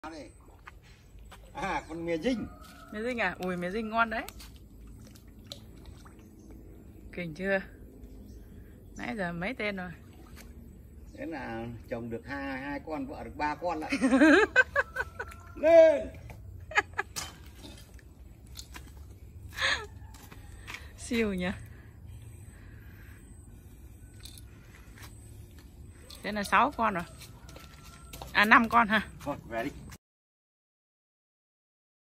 Đây. À, con mía dinh. Mía dinh à? Ui, mía dinh ngon đấy. Kinh chưa? Nãy giờ mấy tên rồi? Thế là trồng được hai con, vợ được 3 con lại. Lên. Siêu nhỉ. Thế là 6 con rồi. À 5 con ha. Thôi về đi.